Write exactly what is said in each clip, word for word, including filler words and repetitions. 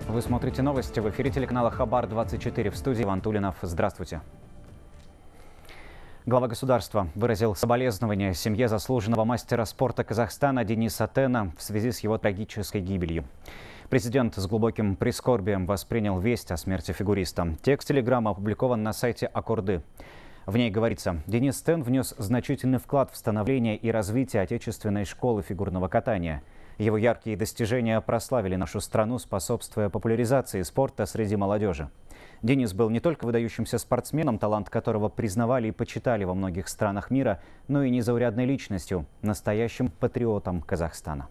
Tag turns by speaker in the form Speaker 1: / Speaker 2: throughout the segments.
Speaker 1: Вы смотрите новости в эфире телеканала Хабар двадцать четыре. В студии Иван Тулинов. Здравствуйте. Глава государства выразил соболезнования семье заслуженного мастера спорта Казахстана Дениса Тена в связи с его трагической гибелью. Президент с глубоким прискорбием воспринял весть о смерти фигуриста. Текст телеграммы опубликован на сайте Акорды. В ней говорится: Денис Тен внес значительный вклад в становление и развитие отечественной школы фигурного катания. Его яркие достижения прославили нашу страну, способствуя популяризации спорта среди молодежи. Денис был не только выдающимся спортсменом, талант которого признавали и почитали во многих странах мира, но и незаурядной личностью, настоящим патриотом Казахстана.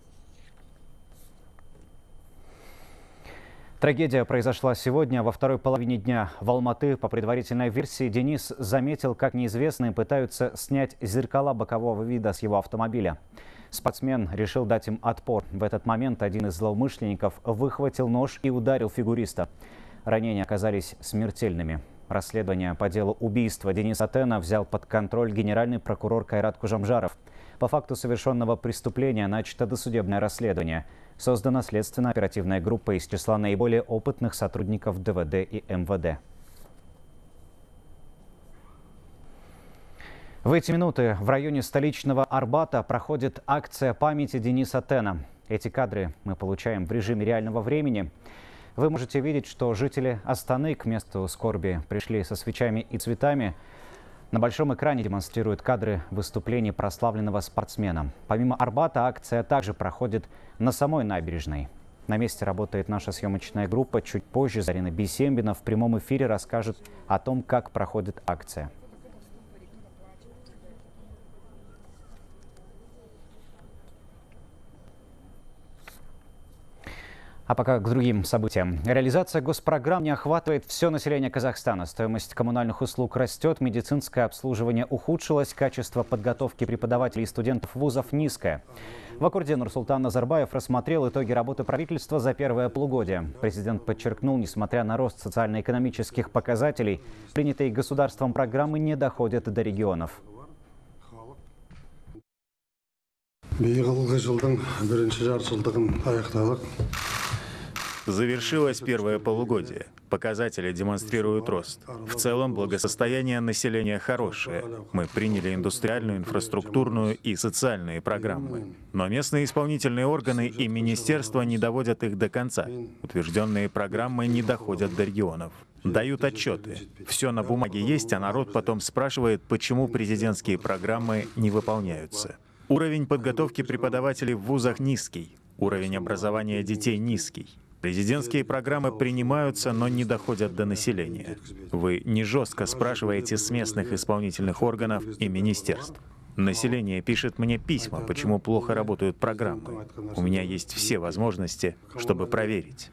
Speaker 1: Трагедия произошла сегодня во второй половине дня. В Алматы, по предварительной версии, Денис заметил, как неизвестные пытаются снять зеркала бокового вида с его автомобиля. Спортсмен решил дать им отпор. В этот момент один из злоумышленников выхватил нож и ударил фигуриста. Ранения оказались смертельными. Расследование по делу убийства Дениса Тена взял под контроль генеральный прокурор Кайрат Кужамжаров. По факту совершенного преступления начато досудебное расследование. Создана следственно-оперативная группа из числа наиболее опытных сотрудников ДВД и МВД. В эти минуты в районе столичного Арбата проходит акция памяти Дениса Тена. Эти кадры мы получаем в режиме реального времени. Вы можете видеть, что жители Астаны к месту скорби пришли со свечами и цветами. На большом экране демонстрируют кадры выступлений прославленного спортсмена. Помимо Арбата, акция также проходит на самой набережной. На месте работает наша съемочная группа. Чуть позже Зарина Бисембина в прямом эфире расскажет о том, как проходит акция. А пока к другим событиям. Реализация госпрограмм не охватывает все население Казахстана. Стоимость коммунальных услуг растет, медицинское обслуживание ухудшилось, качество подготовки преподавателей и студентов вузов низкое. В Акорде Нурсултан Назарбаев рассмотрел итоги работы правительства за первое полугодие. Президент подчеркнул, несмотря на рост социально-экономических показателей, принятые государством программы не доходят до регионов.
Speaker 2: Завершилось первое полугодие. Показатели демонстрируют рост. В целом благосостояние населения хорошее. Мы приняли индустриальную, инфраструктурную и социальные программы. Но местные исполнительные органы и министерства не доводят их до конца. Утвержденные программы не доходят до регионов. Дают отчеты. Все на бумаге есть, а народ потом спрашивает, почему президентские программы не выполняются. Уровень подготовки преподавателей в вузах низкий. Уровень образования детей низкий. Президентские программы принимаются, но не доходят до населения. Вы не жестко спрашиваете с местных исполнительных органов и министерств. Население пишет мне письма, почему плохо работают программы. У меня есть все возможности, чтобы проверить.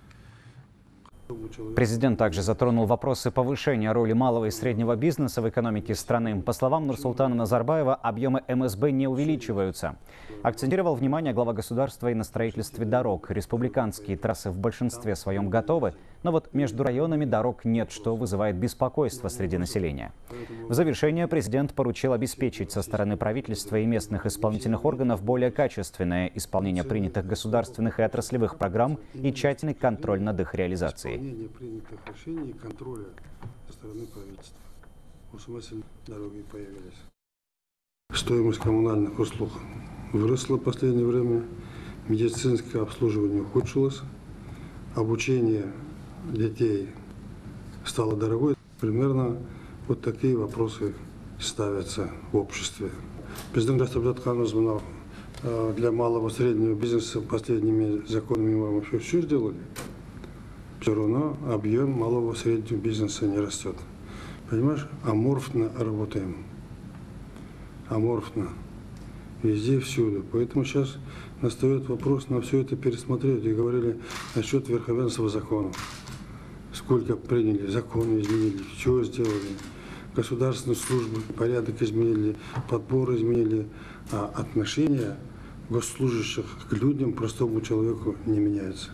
Speaker 1: Президент также затронул вопросы повышения роли малого и среднего бизнеса в экономике страны. По словам Нурсултана Назарбаева, объемы эм эс бэ не увеличиваются. Акцентировал внимание глава государства и на строительстве дорог. Республиканские трассы в большинстве своем готовы, но вот между районами дорог нет, что вызывает беспокойство среди населения. В завершение президент поручил обеспечить со стороны правительства и местных исполнительных органов более качественное исполнение принятых государственных и отраслевых программ и тщательный контроль над их реализацией.
Speaker 3: Принятых решений и контроля со стороны правительства. В смысле, дороги появились. Стоимость коммунальных услуг выросла в последнее время, медицинское обслуживание ухудшилось, обучение детей стало дорогой. Примерно вот такие вопросы ставятся в обществе. Президент Раставдатханов для малого и среднего бизнеса последними законами мы вообще все сделали. Все равно объем малого и среднего бизнеса не растет. Понимаешь, аморфно работаем. Аморфно. Везде, всюду. Поэтому сейчас настает вопрос на все это пересмотреть. И говорили насчет верховенства закона. Сколько приняли, законы изменили, что сделали. Государственную службу, порядок изменили, подбор изменили. А отношение госслужащих к людям, простому человеку, не меняется.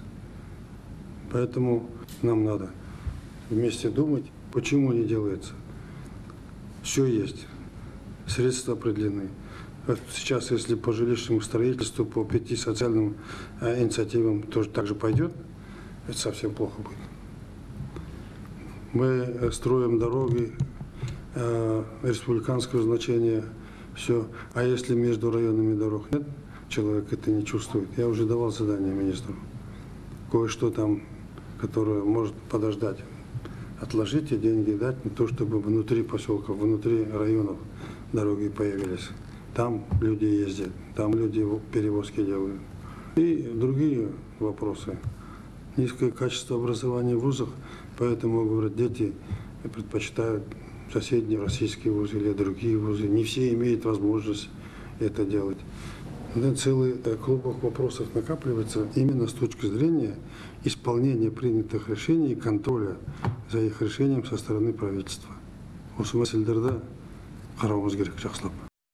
Speaker 3: Поэтому нам надо вместе думать, почему не делается. Все есть, средства определены. Вот сейчас, если по жилищному строительству, по пяти социальным инициативам тоже так же пойдет, это совсем плохо будет. Мы строим дороги э, республиканского значения, все. А если между районами дорог нет, человек это не чувствует. Я уже давал задание министру. Кое-что там, которое может подождать. Отложите деньги, дать на то, чтобы внутри поселков, внутри районов дороги появились. Там люди ездят, там люди перевозки делают. И другие вопросы. Низкое качество образования в вузах, поэтому, говорят, дети предпочитают соседние российские вузы или другие вузы. Не все имеют возможность это делать. Да, целый клубок вопросов накапливается именно с точки зрения исполнения принятых решений и контроля за их решением со стороны правительства. Осы мәселелерді қарауымыз керек жақсылап.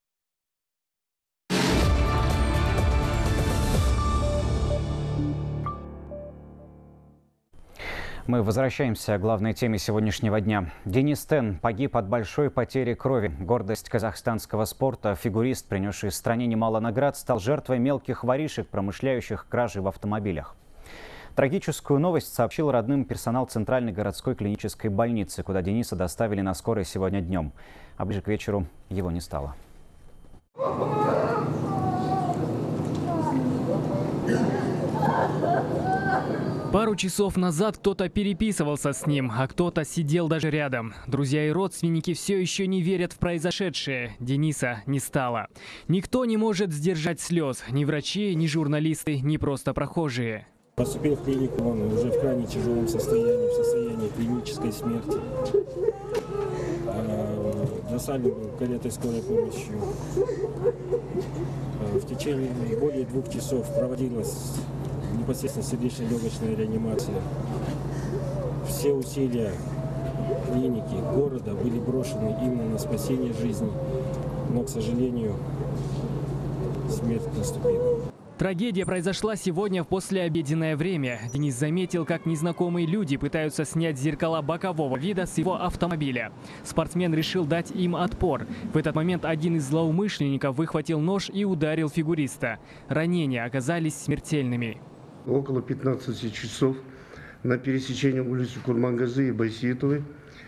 Speaker 1: Мы возвращаемся к главной теме сегодняшнего дня. Денис Тен погиб от большой потери крови. Гордость казахстанского спорта, фигурист, принесший стране немало наград, стал жертвой мелких воришек, промышляющих кражей в автомобилях. Трагическую новость сообщил родным персонал Центральной городской клинической больницы, куда Дениса доставили на скорой сегодня днем. А ближе к вечеру его не стало.
Speaker 4: Пару часов назад кто-то переписывался с ним, а кто-то сидел даже рядом. Друзья и родственники все еще не верят в произошедшее. Дениса не стало. Никто не может сдержать слез. Ни врачи, ни журналисты, ни просто прохожие.
Speaker 5: Поступил в клинику, он уже в крайне тяжелом состоянии, в состоянии клинической смерти. Доставлен был каретой скорой помощи. В течение более двух часов проводилась непосредственно сердечно-легочная реанимация. Все усилия клиники, города были брошены именно на спасение жизни. Но, к сожалению, смерть наступила.
Speaker 4: Трагедия произошла сегодня в послеобеденное время. Денис заметил, как незнакомые люди пытаются снять зеркала бокового вида с его автомобиля. Спортсмен решил дать им отпор. В этот момент один из злоумышленников выхватил нож и ударил фигуриста. Ранения оказались смертельными.
Speaker 6: Около пятнадцати часов на пересечении улицы Курмангазы и Байсиетовой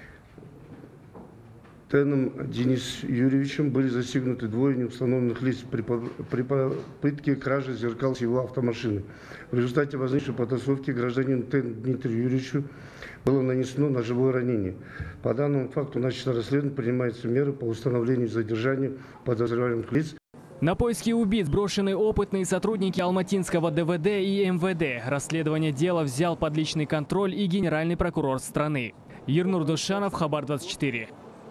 Speaker 6: Теном Денисом Юрьевичем были застигнуты двое неустановленных лиц при, при попытке кражи зеркал с его автомашины. В результате возникшей потасовки гражданину Тену Дмитрию Юрьевичу было нанесено ножевое ранение. По данному факту начато расследование, принимаются меры по установлению и задержанию подозреваемых лиц.
Speaker 4: На поиски убийц брошены опытные сотрудники Алматинского дэ вэ дэ и эм вэ дэ. Расследование дела взял под личный контроль и генеральный прокурор страны. Ернур Душанов, Хабар двадцать четыре.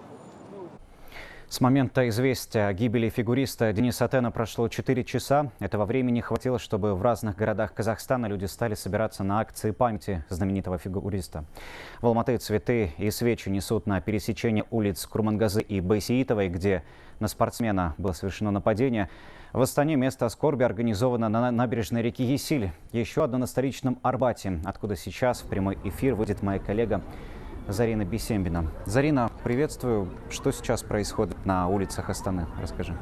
Speaker 1: С момента известия о гибели фигуриста Дениса Тена прошло четыре часа. Этого времени хватило, чтобы в разных городах Казахстана люди стали собираться на акции памяти знаменитого фигуриста. В Алматы цветы и свечи несут на пересечении улиц Курмангазы и Байсиетовой, где на спортсмена было совершено нападение. В Астане место скорби организовано на набережной реки Есиль. Еще одно на столичном Арбате, откуда сейчас в прямой эфир выйдет моя коллега Зарина Бисембина. Зарина, приветствую. Что сейчас происходит на улицах Астаны? Расскажи.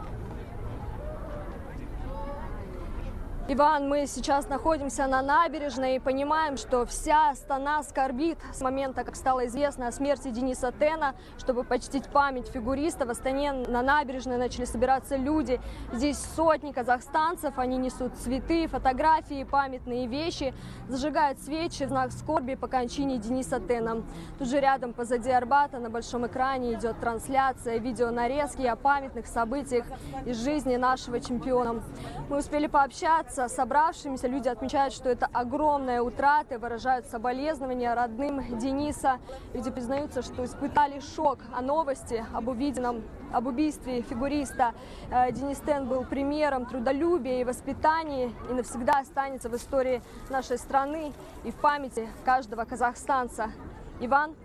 Speaker 7: Иван, мы сейчас находимся на набережной и понимаем, что вся Астана скорбит с момента, как стало известно о смерти Дениса Тена. Чтобы почтить память фигуриста, в Астане на набережной начали собираться люди. Здесь сотни казахстанцев, они несут цветы, фотографии, памятные вещи, зажигают свечи в знак скорби по кончине Дениса Тена. Тут же рядом, позади Арбата, на большом экране идет трансляция, видеонарезки о памятных событиях из жизни нашего чемпиона. Мы успели пообщаться с собравшимися. Люди отмечают, что это огромная утрата, выражают соболезнования родным Дениса. Люди признаются, что испытали шок о новости об увиденном, об убийстве фигуриста. Денис Тен был примером трудолюбия и воспитания и навсегда останется в истории нашей страны и в памяти каждого казахстанца. Иван?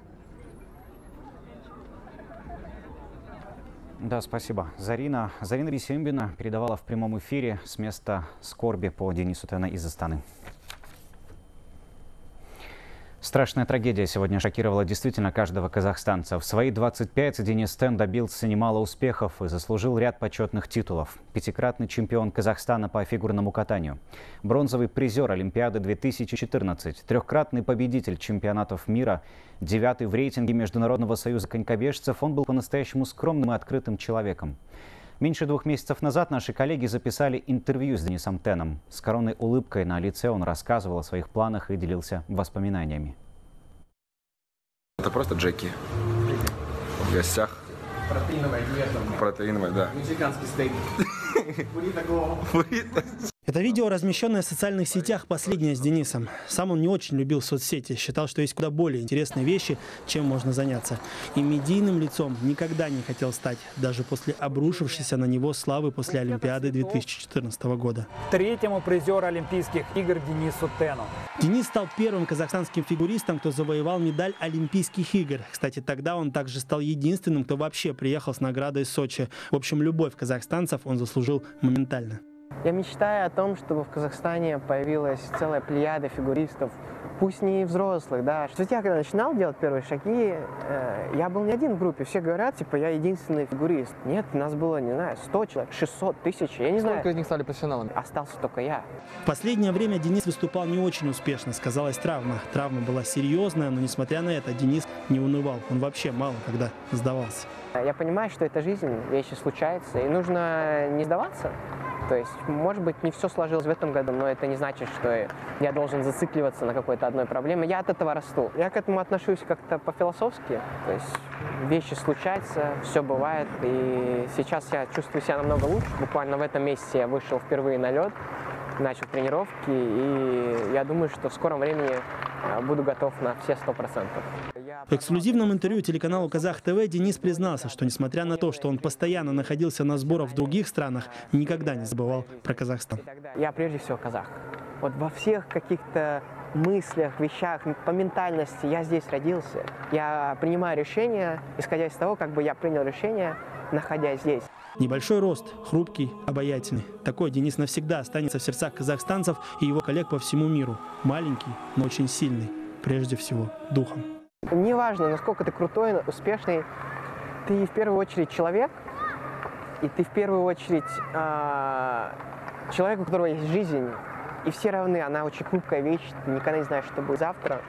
Speaker 1: Да, спасибо. Зарина. Зарина Бисембина передавала в прямом эфире с места скорби по Денису Тена из Астаны. Страшная трагедия сегодня шокировала действительно каждого казахстанца. В свои двадцать пять Денис Тен добился немало успехов и заслужил ряд почетных титулов. Пятикратный чемпион Казахстана по фигурному катанию, бронзовый призер Олимпиады две тысячи четырнадцать, трехкратный победитель чемпионатов мира, девятый в рейтинге Международного союза конькобежцев, он был по-настоящему скромным и открытым человеком. Меньше двух месяцев назад наши коллеги записали интервью с Денисом Теном. С коронной улыбкой на лице он рассказывал о своих планах и делился воспоминаниями.
Speaker 8: Это просто Джеки. В гостях.
Speaker 9: Протеиновая диета.
Speaker 8: Протеиновая, да.
Speaker 9: Мексиканский стейк. Буррито голову.
Speaker 10: Это видео, размещенное в социальных сетях, последнее с Денисом. Сам он не очень любил соцсети, считал, что есть куда более интересные вещи, чем можно заняться. И медийным лицом никогда не хотел стать, даже после обрушившейся на него славы после Олимпиады две тысячи четырнадцатого года.
Speaker 11: Третьему призеру Олимпийских игр Денису Тену.
Speaker 10: Денис стал первым казахстанским фигуристом, кто завоевал медаль Олимпийских игр. Кстати, тогда он также стал единственным, кто вообще приехал с наградой из Сочи. В общем, любовь казахстанцев он заслужил моментально.
Speaker 12: Я мечтаю о том, чтобы в Казахстане появилась целая плеяда фигуристов, пусть не взрослых, да. Что я когда начинал делать первые шаги, э, я был не один в группе. Все говорят, типа, я единственный фигурист. Нет, нас было, не знаю, сто человек, шестьсот, тысяч, я не знаю.
Speaker 9: Сколько из них стали профессионалами?
Speaker 12: Остался только я.
Speaker 10: В последнее время Денис выступал не очень успешно, сказалась травма. Травма была серьезная, но несмотря на это, Денис не унывал. Он вообще мало когда сдавался.
Speaker 12: Я понимаю, что это жизнь, вещи случаются, и нужно не сдаваться. То есть, может быть, не все сложилось в этом году, но это не значит, что я должен зацикливаться на какой-то одной проблеме. Я от этого расту. Я к этому отношусь как-то по-философски. То есть, вещи случаются, все бывает. И сейчас я чувствую себя намного лучше. Буквально в этом месяце я вышел впервые на лед, начал тренировки. И я думаю, что в скором времени буду готов на все сто процентов.
Speaker 10: В эксклюзивном интервью телеканалу Казах ТВ Денис признался, что несмотря на то, что он постоянно находился на сборах в других странах, никогда не забывал про Казахстан.
Speaker 12: Я прежде всего казах. Вот во всех каких-то мыслях, вещах, по ментальности я здесь родился. Я принимаю решения, исходя из того, как бы я принял решение, находясь здесь.
Speaker 10: Небольшой рост, хрупкий, обаятельный. Такой Денис навсегда останется в сердцах казахстанцев и его коллег по всему миру. Маленький, но очень сильный, прежде всего, духом.
Speaker 12: Неважно, насколько ты крутой, успешный, ты в первую очередь человек, и ты в первую очередь э, человек, у которого есть жизнь, и все равны, она очень хрупкая вещь, ты никогда не знаешь, что будет завтра.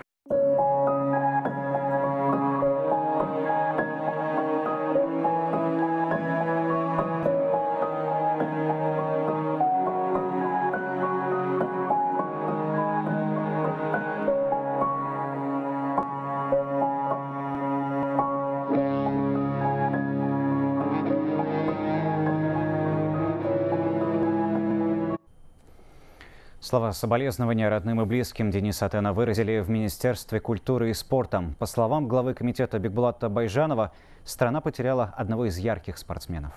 Speaker 1: Слова соболезнования родным и близким Дениса Тена выразили в Министерстве культуры и спорта. По словам главы комитета Бекбулата Байжанова, страна потеряла одного из ярких спортсменов.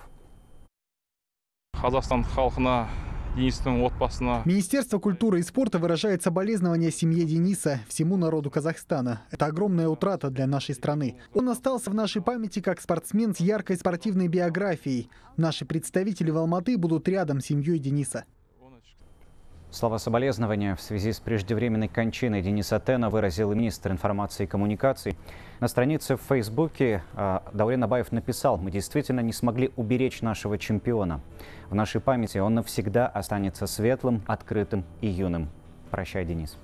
Speaker 13: Министерство культуры и спорта выражает соболезнования семье Дениса, всему народу Казахстана. Это огромная утрата для нашей страны. Он остался в нашей памяти как спортсмен с яркой спортивной биографией. Наши представители в Алматы будут рядом с семьей Дениса.
Speaker 1: Слова соболезнования в связи с преждевременной кончиной Дениса Тена выразил и министр информации и коммуникаций. На странице в Фейсбуке Даурен Абаев написал: «Мы действительно не смогли уберечь нашего чемпиона. В нашей памяти он навсегда останется светлым, открытым и юным. Прощай, Денис».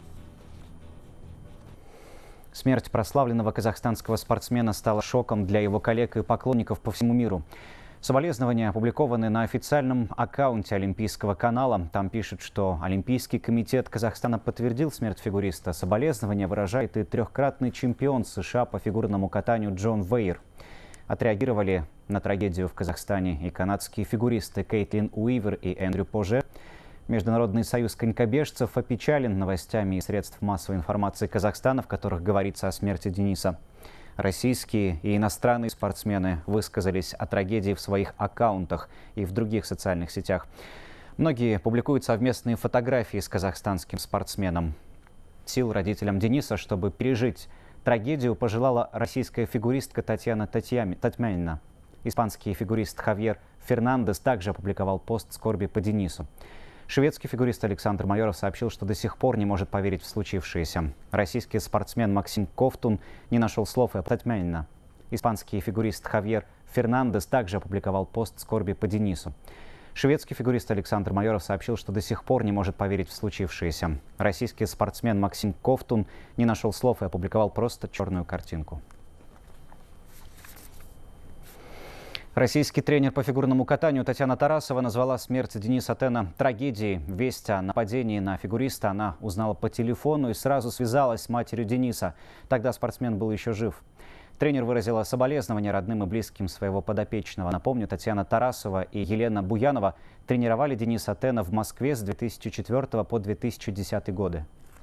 Speaker 1: Смерть прославленного казахстанского спортсмена стала шоком для его коллег и поклонников по всему миру. Соболезнования опубликованы на официальном аккаунте Олимпийского канала. Там пишут, что Олимпийский комитет Казахстана подтвердил смерть фигуриста. Соболезнования выражает и трехкратный чемпион США по фигурному катанию Джон Вейер. Отреагировали на трагедию в Казахстане и канадские фигуристы Кейтлин Уивер и Эндрю Поже. Международный союз конькобежцев опечален новостями и средств массовой информации Казахстана, в которых говорится о смерти Дениса. Российские и иностранные спортсмены высказались о трагедии в своих аккаунтах и в других социальных сетях. Многие публикуют совместные фотографии с казахстанским спортсменом. Сил родителям Дениса, чтобы пережить трагедию, пожелала российская фигуристка Татьяна Татьмянина. Испанский фигурист Хавьер Фернандес также опубликовал пост скорби по Денису. Шведский фигурист Александр Майоров сообщил, что до сих пор не может поверить в случившееся. Российский спортсмен Максим Ковтун не нашел слов и оптимально. Испанский фигурист Хавьер Фернандес также опубликовал пост скорби по Денису. Шведский фигурист Александр Майоров сообщил, что до сих пор не может поверить в случившееся. Российский спортсмен Максим Ковтун не нашел слов и опубликовал просто черную картинку. Российский тренер по фигурному катанию Татьяна Тарасова назвала смерть Дениса Тена трагедией. Весть о нападении на фигуриста она узнала по телефону и сразу связалась с матерью Дениса. Тогда спортсмен был еще жив. Тренер выразила соболезнования родным и близким своего подопечного. Напомню, Татьяна Тарасова и Елена Буянова тренировали Дениса Тена в Москве с две тысячи четвёртого по две тысячи десятый годы.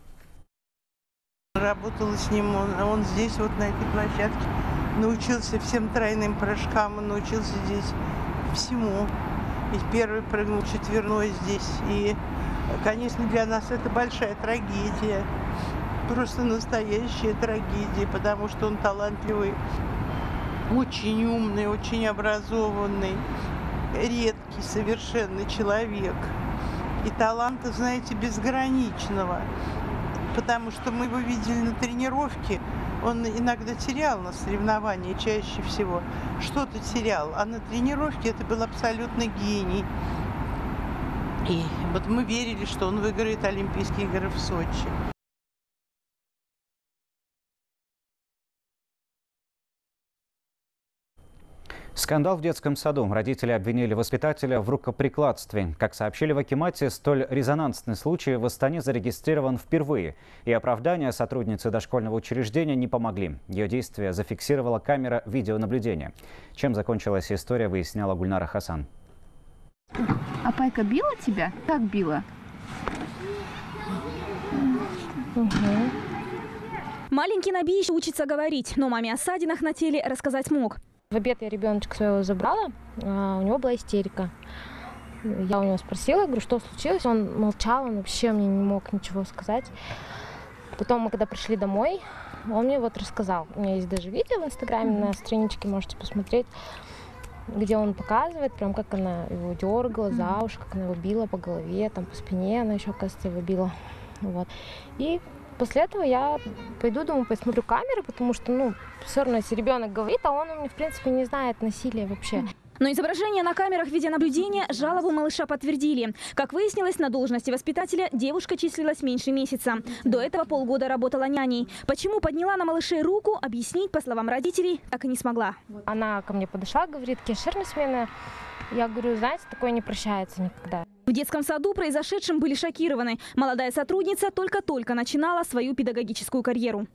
Speaker 14: Работала с ним, он, он здесь, вот на этой площадке. Научился всем тройным прыжкам, он научился здесь всему. И первый прыгнул четверной здесь. И, конечно, для нас это большая трагедия. Просто настоящая трагедия, потому что он талантливый, очень умный, очень образованный, редкий совершенно человек. И таланта, знаете, безграничного. Потому что мы его видели на тренировке. Он иногда терял на соревновании, чаще всего что-то терял. А на тренировке это был абсолютно гений. И вот мы верили, что он выиграет Олимпийские игры в Сочи.
Speaker 1: Скандал в детском саду. Родители обвинили воспитателя в рукоприкладстве. Как сообщили в Акимате, столь резонансный случай в Астане зарегистрирован впервые. И оправдания сотрудницы дошкольного учреждения не помогли. Ее действия зафиксировала камера видеонаблюдения. Чем закончилась история, выясняла Гульнара Хасан.
Speaker 15: А Пайка била тебя? Как била?
Speaker 16: Угу. Маленький Наби еще учится говорить, но маме о ссадинах на теле рассказать мог.
Speaker 17: В обед я ребеночка своего забрала, а у него была истерика. Я у него спросила, говорю, что случилось. Он молчал, он вообще мне не мог ничего сказать. Потом мы, когда пришли домой, он мне вот рассказал. У меня есть даже видео в Инстаграме, mm-hmm. на страничке можете посмотреть, где он показывает, прям как она его дергала mm-hmm. за уши, как она его била по голове, там по спине она еще, оказывается, его била. Вот. И после этого я пойду, думаю, посмотрю камеры, потому что, ну, все равно, если ребенок говорит, а он у меня, в принципе, не знает насилия вообще.
Speaker 16: Но изображения на камерах видеонаблюдения жалобу малыша подтвердили. Как выяснилось, на должности воспитателя девушка числилась меньше месяца. До этого полгода работала няней. Почему подняла на малышей руку, объяснить, по словам родителей, так и не смогла.
Speaker 17: Она ко мне подошла, говорит, кешерная смена. Я говорю, знаете, такое не прощается никогда.
Speaker 16: В детском саду произошедшим были шокированы. Молодая сотрудница только-только начинала свою педагогическую карьеру.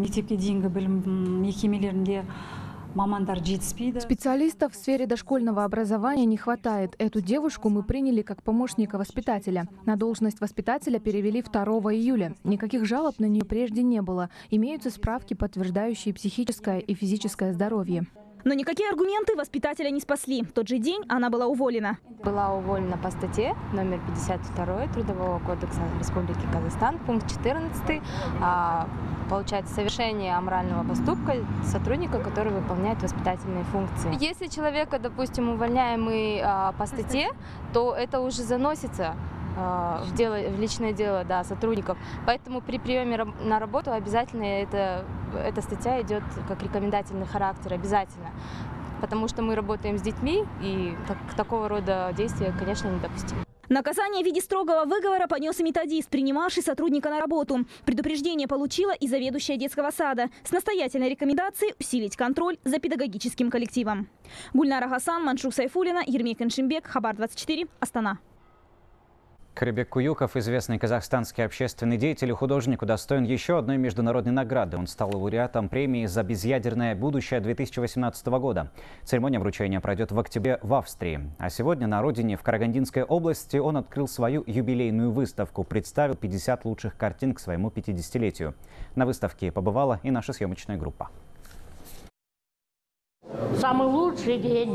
Speaker 15: Специалистов в сфере дошкольного образования не хватает. Эту девушку мы приняли как помощника воспитателя. На должность воспитателя перевели второго июля. Никаких жалоб на нее прежде не было. Имеются справки, подтверждающие психическое и физическое здоровье.
Speaker 16: Но никакие аргументы воспитателя не спасли. В тот же день она была уволена.
Speaker 18: Была уволена по статье номер пятьдесят два Трудового кодекса Республики Казахстан, пункт четырнадцатый. А, получается, совершение аморального поступка сотрудника, который выполняет воспитательные функции. Если человека, допустим, увольняемый а, по статье, то это уже заносится в, дело, в личное дело, да, сотрудников. Поэтому при приеме на работу обязательно это, эта статья идет как рекомендательный характер, обязательно. Потому что мы работаем с детьми, и так, такого рода действия, конечно, недопустимы.
Speaker 16: Наказание в виде строгого выговора понес и методист, принимавший сотрудника на работу. Предупреждение получила и заведующая детского сада с настоятельной рекомендацией усилить контроль за педагогическим коллективом. Гульнара Хасан, Маншук Сайфуллина, Ермек Эншимбек, Хабар двадцать четыре, Астана.
Speaker 1: Карибек Куюков, известный казахстанский общественный деятель и художник, удостоен еще одной международной награды. Он стал лауреатом премии за безъядерное будущее две тысячи восемнадцатого года. Церемония вручения пройдет в октябре в Австрии. А сегодня на родине, в Карагандинской области, он открыл свою юбилейную выставку, представил пятьдесят лучших картин к своему пятидесятилетию. На выставке побывала и наша съемочная группа.
Speaker 19: Самый лучший день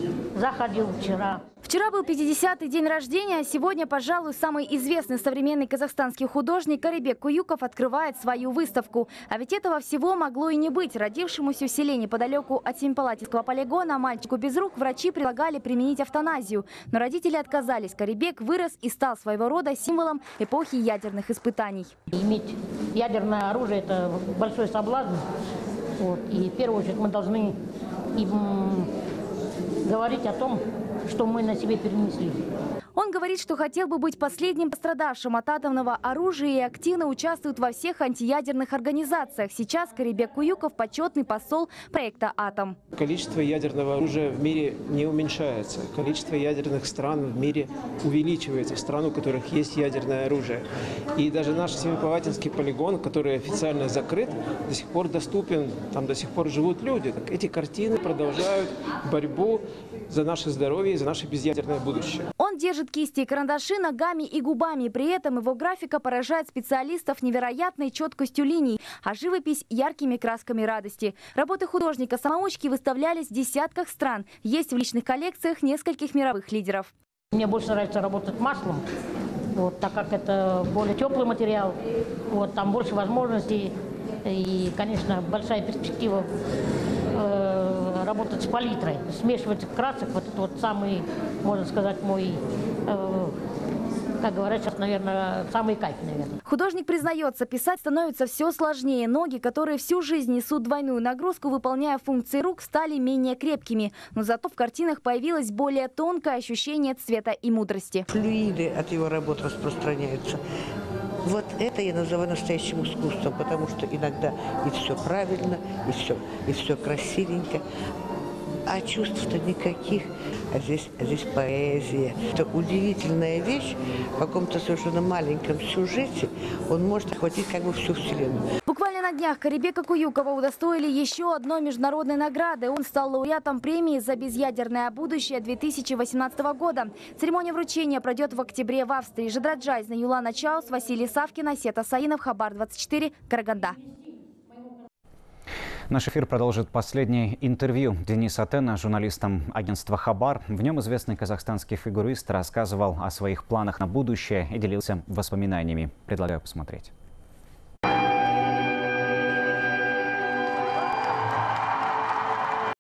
Speaker 19: заходил вчера.
Speaker 20: Вчера был пятидесятый день рождения, а сегодня, пожалуй, самый известный современный казахстанский художник Карибек Куюков открывает свою выставку. А ведь этого всего могло и не быть. Родившемуся в селе неподалеку от Семипалатинского полигона мальчику без рук врачи предлагали применить эвтаназию. Но родители отказались. Карибек вырос и стал своего рода символом эпохи ядерных испытаний.
Speaker 19: Иметь ядерное оружие – это большой соблазн. Вот. И в первую очередь мы должны им говорить о том, что мы на себе перенесли.
Speaker 20: Он говорит, что хотел бы быть последним пострадавшим от атомного оружия и активно участвует во всех антиядерных организациях. Сейчас Карибек Куюков – почетный посол проекта «Атом».
Speaker 21: Количество ядерного оружия в мире не уменьшается. Количество ядерных стран в мире увеличивается. Стран, у которых есть ядерное оружие. И даже наш Семипалатинский полигон, который официально закрыт, до сих пор доступен. Там до сих пор живут люди. Так эти картины продолжают борьбу за наше здоровье и за наше безъядерное будущее.
Speaker 20: Он держит кисти и карандаши ногами и губами. При этом его графика поражает специалистов невероятной четкостью линий, а живопись – яркими красками радости. Работы художника-самоучки выставлялись в десятках стран. Есть в личных коллекциях нескольких мировых лидеров.
Speaker 19: Мне больше нравится работать маслом, вот, так как это более теплый материал, вот, там больше возможностей и, конечно, большая перспектива э, работать с палитрой, смешивать красок. Вот это вот самый, можно сказать, мой, э, как говорят сейчас, наверное, самый кайф, наверное.
Speaker 20: Художник признается, писать становится все сложнее. Ноги, которые всю жизнь несут двойную нагрузку, выполняя функции рук, стали менее крепкими. Но зато в картинах появилось более тонкое ощущение цвета и мудрости.
Speaker 22: Флюиды от его работ распространяются. Вот это я называю настоящим искусством, потому что иногда и все правильно, и все, и все красивенько, а чувств-то никаких. А здесь, а здесь поэзия. Это удивительная вещь. В каком-то совершенно маленьком сюжете он может охватить как бы всю вселенную.
Speaker 20: Буквально на днях Карибека Куюкова удостоили еще одной международной награды. Он стал лауреатом премии за безъядерное будущее две тысячи восемнадцатого года. Церемония вручения пройдет в октябре в Австрии. Жидраджай, Юлана Чаус, Василий Савкин, Асета Саинов, Хабар двадцать четыре, Караганда.
Speaker 1: Наш эфир продолжит последнее интервью Дениса Тена, журналистом агентства «Хабар». В нем известный казахстанский фигурист рассказывал о своих планах на будущее и делился воспоминаниями. Предлагаю посмотреть.